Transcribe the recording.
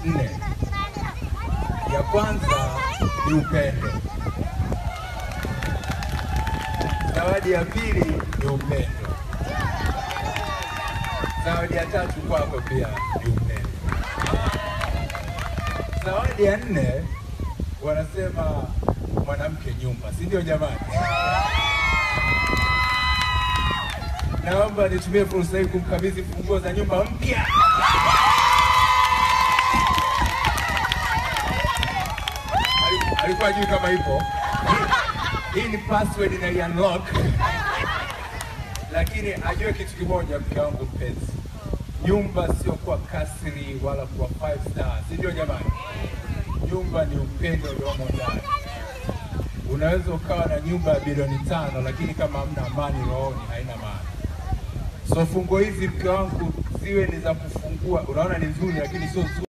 4. Ya kwanza ni upendo. Zawadi ya pili ni upendo. Zawadi ya tatu kwako pia ni upendo. Zawadi ya 4 wanasema mwanamke nyumba, si ndio jamani? Naomba nitumie fursa hii kumkabidhi funguo za nyumba mpya. Alikuwa juu kama ipo. Hii ni password na unlock. Lakini ajue kitu kimoja, mke wangu mpenzi. Nyumba sio kwa kasri wala kwa 5 stars, si ndio jamani? Nyumba ni upendo uliomo ndani. Unaweza ukawa na nyumba ya bilioni 5 lakini kama hamna amani rohoni haina maana. So funguo hizi mke wangu ziwe ni za kufungua. Unaona ni nzuri lakini sio